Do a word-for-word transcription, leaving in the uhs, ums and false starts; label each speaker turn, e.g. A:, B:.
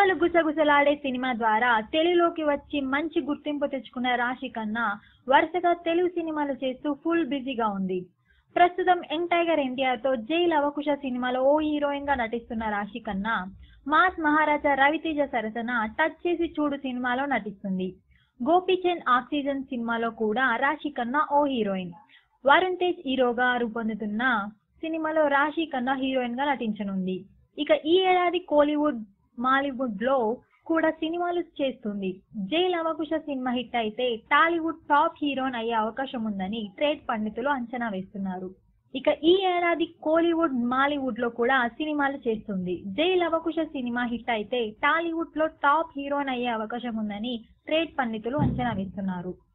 A: సినిమాలు గుసగుసలాడే సినిమా ద్వారా తెలుగులోకి వచ్చి మంచి గుర్తింపు తెచ్చుకున్న రాశి ఖన్నా వరుసగా తెలుగు సినిమాలు చేస్తూ ఫుల్ బిజీగా ఉంది. ప్రస్తుతం యంగ్ టైగర్ ఎన్టీఆర్ తో జై లవకుశ సినిమాలో ఓ హీరోయిన్ గా నటిస్తున్న రాశి ఖన్నా మాస్ మహారాజా రవితేజ సరసన టచ్ చేసి చూడు సినిమాలో నటిస్తుంది. గోపీచంద్ ఆక్సిజన్ సినిమాలో కూడా రాశి ఖన్నా ఓ హీరోయిన్. వరుణ్ తేజ్ హీరోగా రూపొందుతున్న సినిమాలో రాశి ఖన్నా హీరోయిన్ గా నటించనుంది. ఇక ఈ ఏడాది కోలీవుడ్ మాలీవుడ్ లో కూడా సినిమాలు చేస్తుంది. జై లవకుశ సినిమా హిట్ అయితే టాలీవుడ్ టాప్ హీరోయిన్ అయ్యే అవకాశం ఉందని ట్రేడ్ పండితులు అంచనా వేస్తున్నారు. ఇక ఈ ఏడాది కోలీవుడ్ మాలీవుడ్ లో కూడా సినిమాలు చేస్తుంది. జై లవకుశ సినిమా హిట్ అయితే టాలీవుడ్ లో టాప్ హీరోయిన్ అయ్యే అవకాశం ఉందని ట్రేడ్ పండితులు అంచనా వేస్తున్నారు.